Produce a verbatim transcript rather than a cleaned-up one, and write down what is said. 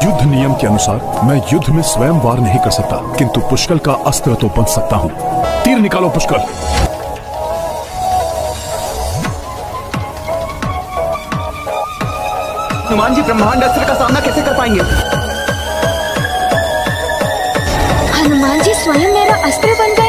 युद्ध नियम के अनुसार मैं युद्ध में स्वयं वार नहीं कर सकता, किंतु पुष्कल का अस्त्र तो बन सकता हूँ। तीर निकालो पुष्कल। हनुमान जी ब्रह्मांड अस्त्र का सामना कैसे कर पाएंगे? हनुमान जी स्वयं मेरा अस्त्र बन गए।